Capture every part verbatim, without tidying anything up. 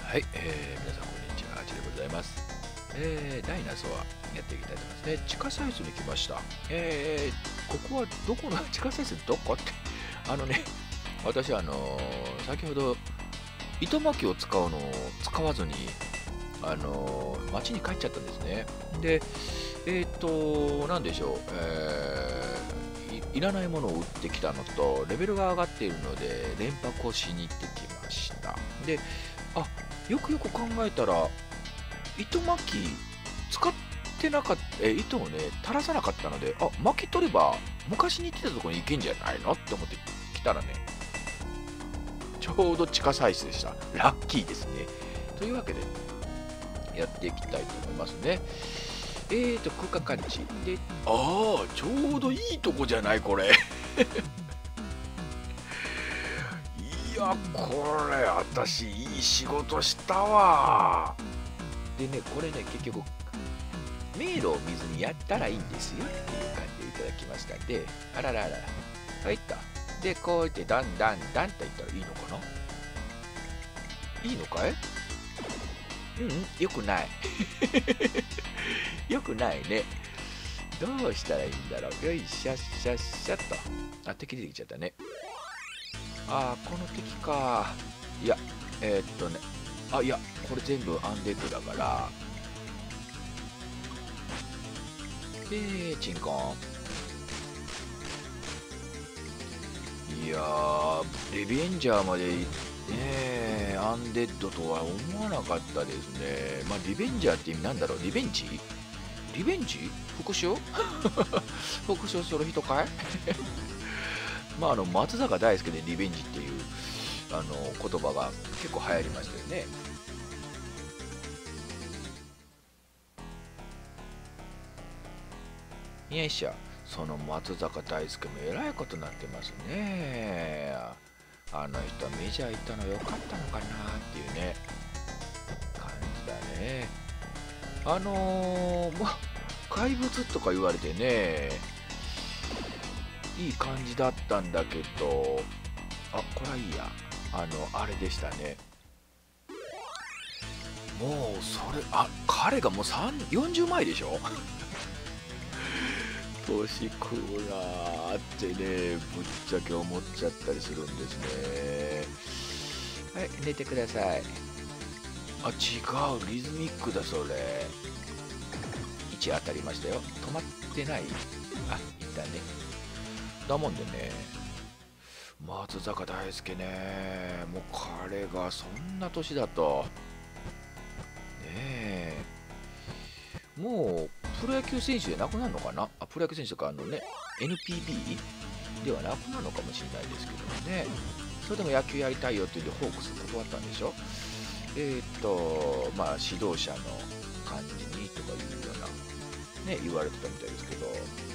はい、えー、皆さんこんにちは、あちでございます。えー、ダイナソアやっていきたいと思いますね。地下サイズに来ました。えー、ここはどこの、地下サイズどこって、あのね、私あのー、先ほど、糸巻きを使うのを使わずに、あのー、町に帰っちゃったんですね。で、えっ、ー、と、なんでしょう、えーい、いらないものを売ってきたのと、レベルが上がっているので、連泊をしに行ってきました。で、あ、よくよく考えたら、糸巻き使ってなかった、え、糸をね、垂らさなかったので、あ、巻き取れば、昔に行ってたところに行けんじゃないのって思って来たらね、ちょうど地下サイズでした。ラッキーですね。というわけで、やっていきたいと思いますね。えーと、空間感知。で、ああ、ちょうどいいとこじゃない、これ。いや、これ、私、いい仕事したわ。でね、これね、結局、迷路を見ずにやったらいいんですよっていう感じでいただきましたんで、あらららら、はいった。で、こうやってだんだんだんっていったらいいのかないいのかいうん、よくない。よくないね。どうしたらいいんだろう。よいしゃっしゃっしゃっと。あ、敵出てきちゃったね。あー、この敵か。いや、えー、っとね。あ、いや、これ全部アンデッドだから。で、チンコン。いやー、レベンジャーまでねえ、アンデッドとは思わなかったですね。まあ、リベンジャーって意味なんだろう。リベンジリベンジ復讐復讐する人かいまあ、あの、松坂大輔でリベンジっていう、あの、言葉が結構流行りましたよね。よいしょ。その松坂大輔もえらいことになってますね。あの人メジャー行ったの良かったのかなっていうね、感じだね。あのー、まあ、怪物とか言われてね、いい感じだったんだけど、あ、これはいいや。あの、あれでしたね。もう、それ、あ、彼がもうさんよんじゅうまいでしょ年食うなーってね、ぶっちゃけ思っちゃったりするんですね。はい、寝てください。あ、違う、リズミックだ、それ。位置当たりましたよ。止まってない。あ、いったね。だもんでね、松坂大輔ね、もう彼がそんな年だと、ねえ、もうプロ野球選手でなくなるのかなあ、プロ野球選手とかあのね、エヌピービー ではなくなるのかもしれないですけどね。それでも野球やりたいよって言ってホークス断ったんでしょ。えー、っと、まあ指導者の感じにとかいうような、ね、言われてたみたいですけど、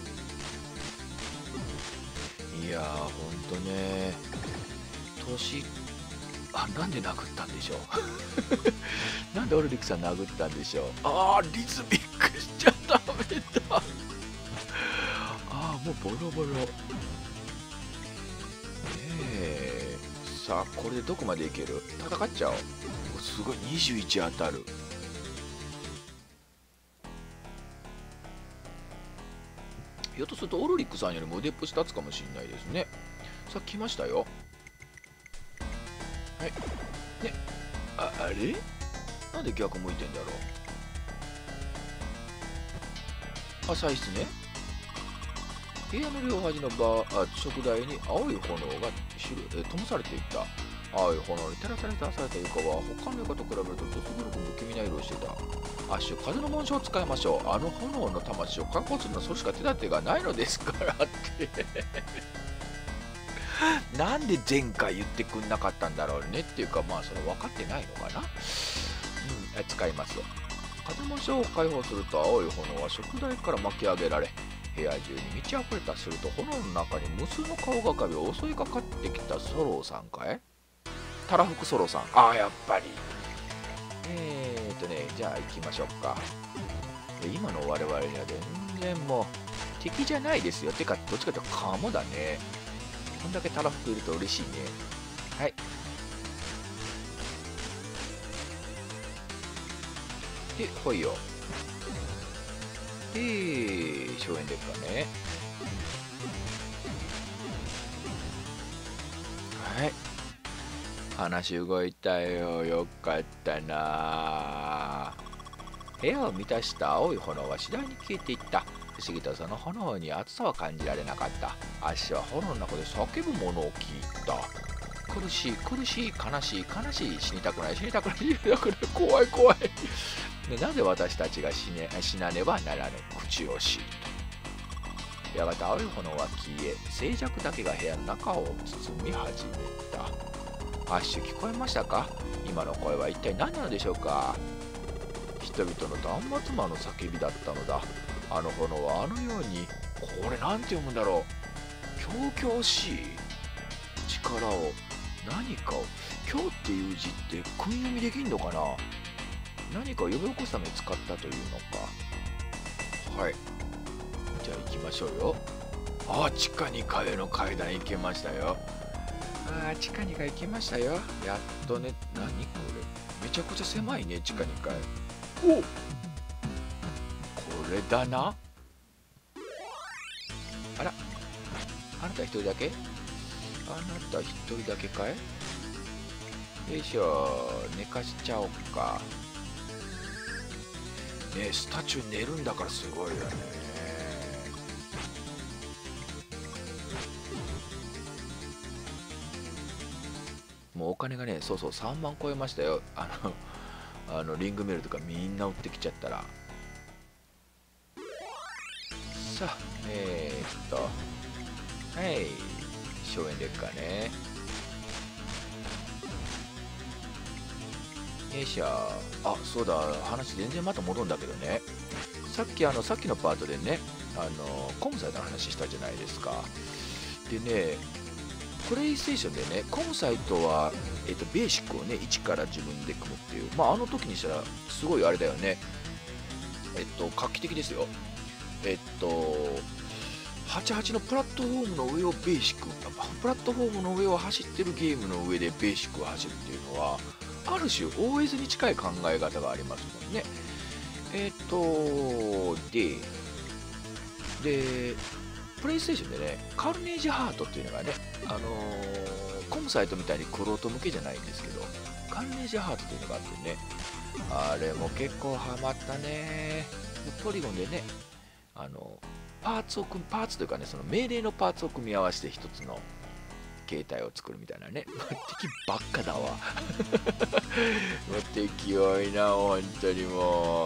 いやー、ほんとね、年、あ、なんで殴ったんでしょうなんでオルリックさん殴ったんでしょう。あー、リズミックしちゃダメだ。あー、もうボロボロ。ねえ。さあ、これでどこまでいける？戦っちゃおう。すごい、にじゅういち当たる。ひょっとするとオルリックさんよりも腕っぷし立つかもしれないですね。さあ、来ましたよ。はい。ね。あ、あれなんで逆向いてんだろう。あ、採室ね。部屋の両端のバー、あ、食台に青い炎が白え灯されていた。青い炎に照らされたされた床は他の床と比べるとどす黒く不気味な色をしていた。アッシュ、風の紋章を使いましょう。あの炎の魂を確保するのはそれしか手立てがないのですからってなんで前回言ってくんなかったんだろうねっていうか、まあそれ分かってないのかな。うん、使いますよ。風紋章を解放すると青い炎は食台から巻き上げられ、部屋中に満ち溢れた。すると炎の中に無数の顔が浮かび襲いかかってきたソローさんかい。たらふくソローさん。ああ、やっぱり。えーっとね、じゃあ行きましょうか。今の我々には全然もう敵じゃないですよ。てか、どっちかというとカモだね。こんだけたらふくいると嬉しいね。はい。 で、ほいよ。で、荘園劣化ね。はい。話動いたよ。よかったな。部屋を満たした青い炎は次第に消えていった。不思議とその炎に熱さは感じられなかった。足は炎の中で叫ぶものを聞いた。苦しい、苦しい、悲しい、悲しい、死にたくない、死にたくない、死にたくない、怖い、怖い。でなぜ私たちが死ね、死なねばならぬ、口惜しいと。やがて青い炎は消え、静寂だけが部屋の中を包み始めた。アッシュ、聞こえましたか？今の声は一体何なのでしょうか？人々の断末魔の叫びだったのだ。あの炎はあのように、これなんて読むんだろう。狂々しい力を、何かを、狂っていう字って訓読みできんのかな？何かを呼び起こすために使ったというのか。はい。じゃあ行きましょうよ。ああ、地下にかいの階段行けましたよ。ああ、地下にかい行きましたよ。やっとね。何これ。めちゃくちゃ狭いね、地下にかい。おっ、これだな。あら、あなた一人だけ？あなた一人だけかい？よいしょ、寝かしちゃおうか。ねえ、スタチュー寝るんだからすごいよね。もうお金がね、そうそう、さんまん超えましたよ。あの、あのリングメールとかみんな売ってきちゃったら。さあ、えー、っと、はい、荘園劣化ね。よいしょ。あ、そうだ、話全然また戻るんだけどね。さっきあの、さっきのパートでね、あの、コムサイトの話したじゃないですか。でね、プレイステーションでね、コムサイトは、えっと、ベーシックをね、一から自分で組むっていう、まあ、あの時にしたら、すごいあれだよね。えっと、画期的ですよ。えっと、はちじゅうはちのプラットフォームの上をベーシック、プラットフォームの上を走ってるゲームの上でベーシックを走るっていうのは、ある種 オーエス に近い考え方がありますもんね。えっと、で、で、プレイステーションでね、カルネージハートっていうのがね、あのー、コムサイトみたいにクロート向けじゃないんですけど、カルネージハートっていうのがあってね、あれも結構ハマったね。ポリゴンでね、あの、パーツを組む、パーツというかね、その命令のパーツを組み合わせて一つの携帯を作るみたいなね。敵ばっかだわ。もう敵多いな、本当にも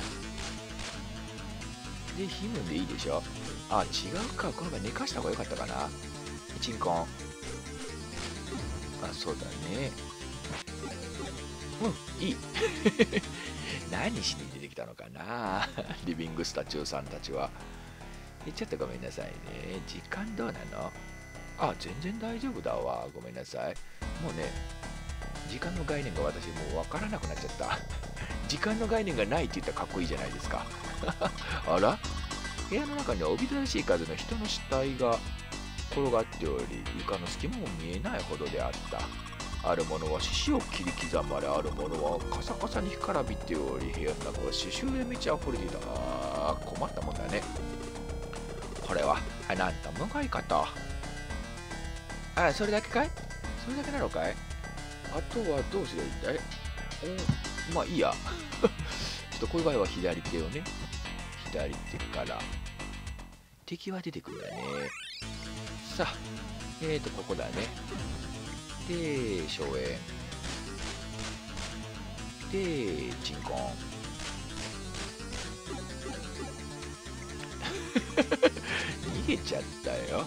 う。で、ヒムンでいいでしょ。あ、違うか。この場合寝かした方が良かったかな。チンコン。あ、そうだね。うん、いい。何しに出てきたのかな。リビングスタチューさんたちは。え、ちょっとごめんなさいね。時間どうなの？あ、全然大丈夫だわ。ごめんなさい。もうね、時間の概念が私もうわからなくなっちゃった。時間の概念がないって言ったらかっこいいじゃないですか。あら？部屋の中にはおびただしい数の人の死体が転がっており、床の隙間も見えないほどであった。あるものは獅子を切り刻まれ、あるものはカサカサに干からびており、部屋の中は刺繍で満ち溢れていた。あー、困ったもんだね。これは、あ、なんとむごいこと。あ、それだけかい？それだけなのかい？あとはどうすればいいんだい？お、まあいいや。ちょっとこういう場合は左手をね、左手から敵は出てくるんだね。さあ、えーと、ここだね。で、荘園。で、鎮魂。逃げちゃったよ。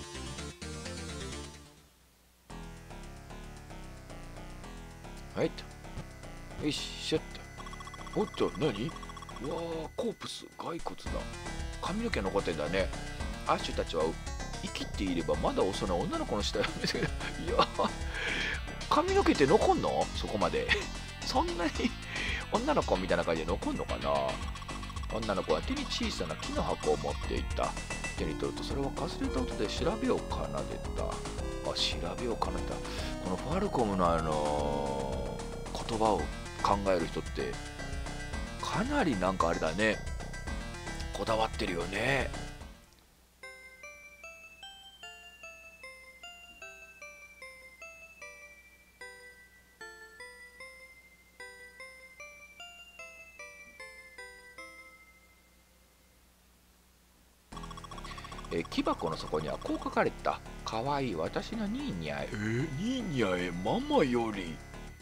はいと。よいしょっと。おっと、何？うわー、コープス、骸骨だ。髪の毛残ってんだね。アッシュたちは生きていればまだ幼い女の子の死体を見つけた。いやー、髪の毛って残んの？そこまで。そんなに女の子みたいな感じで残んのかな。女の子は手に小さな木の箱を持っていた。手に取るとそれはかすれた音で調べを奏でた。あ、調べを奏でた。このファルコムのあのー、言葉を考える人ってかなりなんかあれだね、こだわってるよね。えー木箱の底にはこう書かれた。かわいい私のニーニャへ。えー、ニーニャへママより。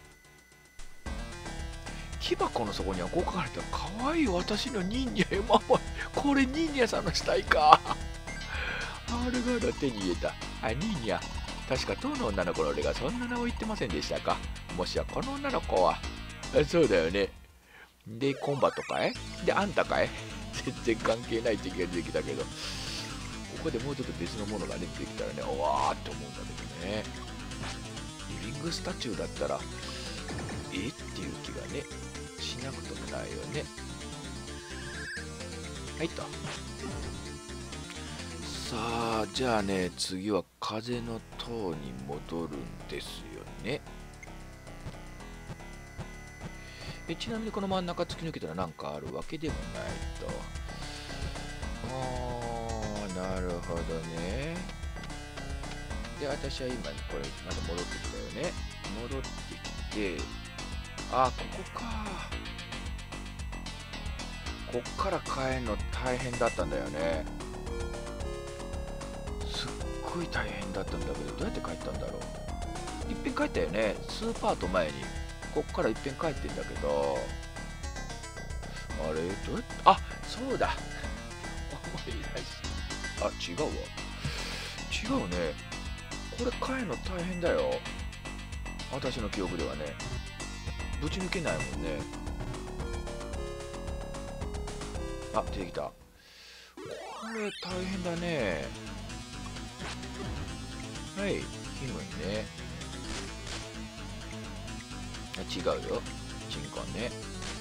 木箱の底にはこう書かれた。かわいい私のニーニャへママ。これニーニャさんの死体か。あれが手に入れた。あ、ニーニャ。確か当の女の子の俺がそんな名を言ってませんでしたか。もしやこの女の子は。あ、そうだよね。で、コンバとかいで、あんたかい全然関係ない敵が出てきたけど。ここでもうちょっと別のものが出てきたらね、おわーって思うんだけどね。リビングスタチューだったら、えっていう気がね、しなくともないよね。はいと。さあ、じゃあね、次は風の塔に戻るんですよね。えちなみにこの真ん中突き抜けたら何かあるわけでもないと。あーなるほどね。で、私は今これまた戻ってきたよね。戻ってきて、あ、ここか。こっから帰るの大変だったんだよね。すっごい大変だったんだけど、どうやって帰ったんだろう。いっぺん帰ったよね。数パート前に。こっからいっぺん帰ってんだけど、あれどうやって、あ、そうだ。思い出しあ、違うわ。違うね。これ帰るの大変だよ。私の記憶ではね。ぶち抜けないもんね。あ、出てきた。これ大変だね。はい、キムイね。あ、違うよ。チンコンね。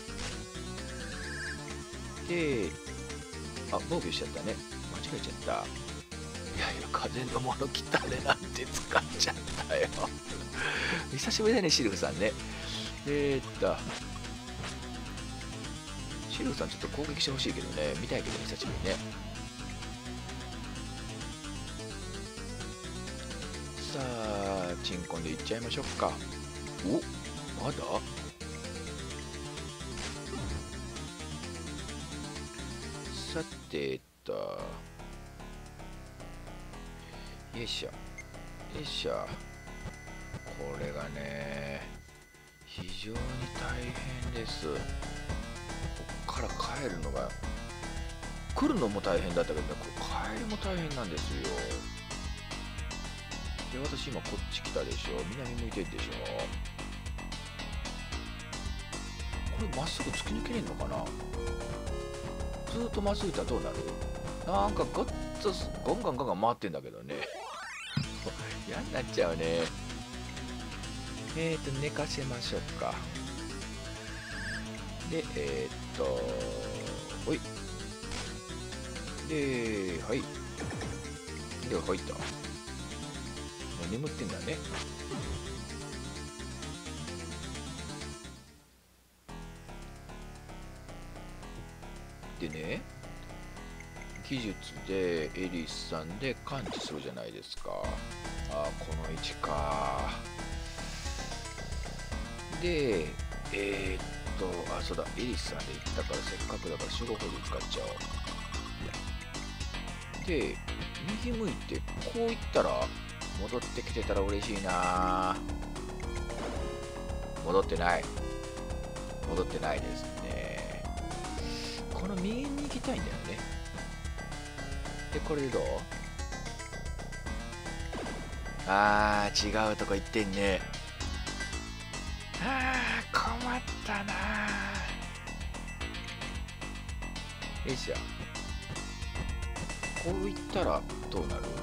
で、あ、防御しちゃったね。間違えちゃった。いやいや、風のもの来たねなんて使っちゃったよ。久しぶりだね、シルフさんね。えー、っと、シルフさんちょっと攻撃してほしいけどね、見たいけどね、久しぶりね。さあ、チンコンでいっちゃいましょうか。お、まださてと、よいしょ、よいしょ。これがね、非常に大変です。こっから帰るのが、来るのも大変だったけど、帰りも大変なんですよ。で、私今こっち来たでしょ。南向いてるでしょ。これまっすぐ突き抜けれんのかな。ずーっとまっすぐ行ったらどうなる。なんかゴッとゴンガンガンガン回ってんだけどね。嫌になっちゃうね。えーと、寝かせましょうか。で、えーっと、ほい。で、はい。で、ほいと。眠ってんだね。でね、技術でエリスさんで感知するじゃないですか。ああ、この位置か。で、えー、っと、あ、そうだ、エリスさんで行ったからせっかくだから守護法で使っちゃおう。で、右向いてこう行ったら戻ってきてたら嬉しいな。戻ってない。戻ってないですね。この右に行きたいんだよね。で、これでどう？あー、違うとこ行ってんね。あー、困ったな。よいしょ。こういったらどうなる？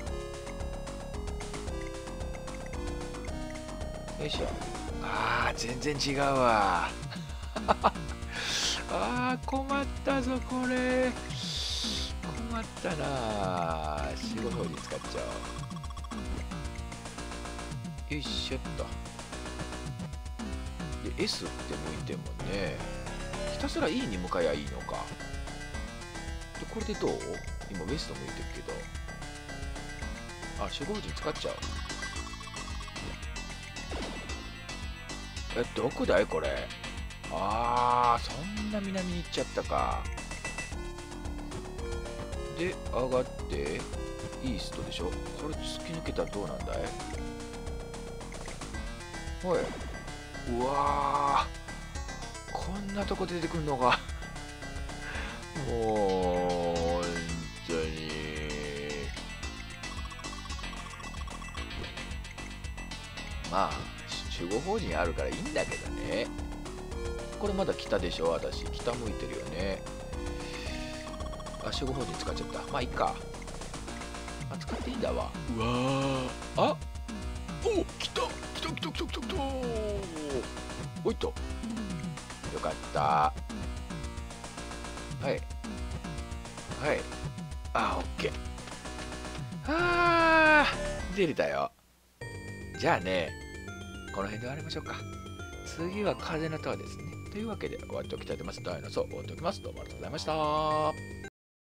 よいしょ。あー、全然違うわ。あー、困ったぞ、これ。困ったな。守護法に使っちゃおう。よいしょっと。で、エス って向いてもね、 ひたすら E に向かえばいいのか。でこれでどう？今ウエスト向いてるけど、あ、守護陣使っちゃう。え、どこだいこれ。あー、そんな南に行っちゃったか。で上がってイーストでしょ。それ突き抜けたらどうなんだい。おい、うわー、こんなとこ出てくるのがもう本当に。まあ守護法人あるからいいんだけどね。これまだ北でしょ。私北向いてるよね。あ、守護法人使っちゃった。まあいいか。あ、使っていいんだわ。うわー、あ、お、来た来た来た来た来た来た。おいっと、よかった。はいはい、あ、オッケー。あー、出れたよ。じゃあね、この辺で終わりましょうか。次は風の塔ですね。というわけで終わっておきたいと思います。ダイナソー終わっておきます。どうもありがとうございました。